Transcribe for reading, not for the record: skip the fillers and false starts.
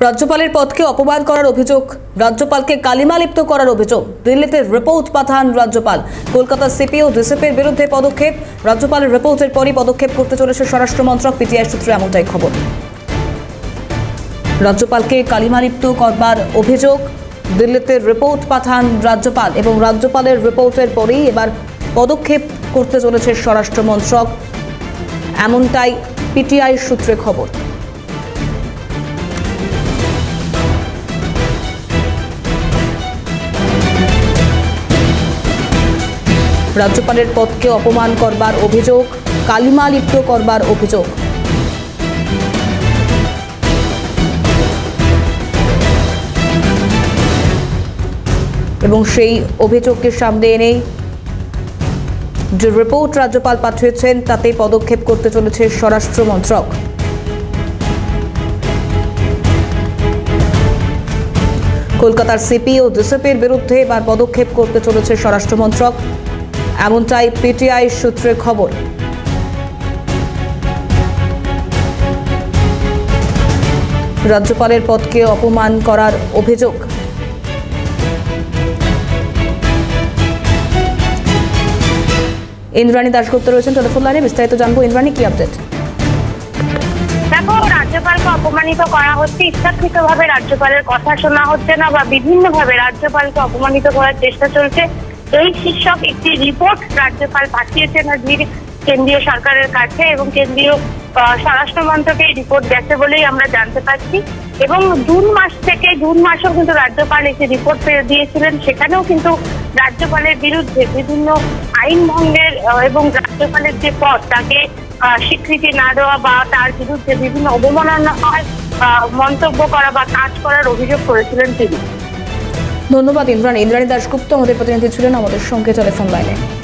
রাজ্যপালের পদকে অপমান করার অভিযোগ, রাজ্যপালকে কালিমা লিপ্ত করার অভিযোগ, দিল্লিতে রিপোর্ট পাঠান রাজ্যপাল। কলকাতা সিপি ও ডিসিপির বিরুদ্ধে পদক্ষেপ, রাজ্যপালের রিপোর্টের পরই পদক্ষেপ করতে চলেছে স্বরাষ্ট্র মন্ত্রক। পিটিআই সূত্রে এমনটাই খবর। রাজ্যপালকে কালিমা লিপ্ত করবার অভিযোগ, দিল্লিতে রিপোর্ট পাঠান রাজ্যপাল এবং রাজ্যপালের রিপোর্টের পরেই এবার পদক্ষেপ করতে চলেছে স্বরাষ্ট্র মন্ত্রক, এমনটাই পিটিআই সূত্রে খবর। রাজ্যপালের পদকে অপমান করবার অভিযোগ, কালিমা লিপ্ত করবার অভিযোগ। এবং সেই অভিযোগকে সামনে এনেই যে রিপোর্ট রাজ্যপাল পাঠিয়েছেন তাতে পদক্ষেপ করতে চলেছে স্বরাষ্ট্র মন্ত্রক। কলকাতার সিপি ও ডিসিপির বিরুদ্ধে এবার পদক্ষেপ করতে চলেছে স্বরাষ্ট্র মন্ত্রক, এমনটাই পিটিআই সূত্রে খবর। রাজ্যপালের পদকে অপমান করার অভিযোগ। ইন্দ্রাণী দাশগুপ্ত রয়েছেন টেলিফোন লাইনে, বিস্তারিত জানবো। ইন্দ্রাণী, কি আপডেট? দেখো, রাজ্যপালকে অপমানিত করা হচ্ছে, ইচ্ছাকৃতভাবে রাজ্যপালের কথা শোনা হচ্ছে না বা বিভিন্নভাবে রাজ্যপালকে অপমানিত করার চেষ্টা চলছে। এই শীর্ষক একটি রিপোর্ট রাজ্যপাল পাঠিয়েছেন কেন্দ্রীয় সরকারের কাছে এবং কেন্দ্রীয় স্বরাষ্ট্র মন্ত্রকে এই রিপোর্ট গেছে বলেই আমরা জানতে পারছি। এবং জুন মাসেও কিন্তু রাজ্যপাল একটি রিপোর্ট দিয়েছিলেন, সেখানেও কিন্তু রাজ্যপালের বিরুদ্ধে বিভিন্ন আইন ভঙ্গের এবং রাজ্যপালের যে পদ তাকে স্বীকৃতি না দেওয়া বা তার বিরুদ্ধে বিভিন্ন অবমাননা মন্তব্য করা বা কাজ করার অভিযোগ করেছিলেন তিনি। ধন্যবাদ ইন্দ্রাণী। ইন্দ্রাণী দাশগুপ্ত আমাদের প্রতিনিধি ছিলেন আমাদের সঙ্গে টেলিফোন লাইনে।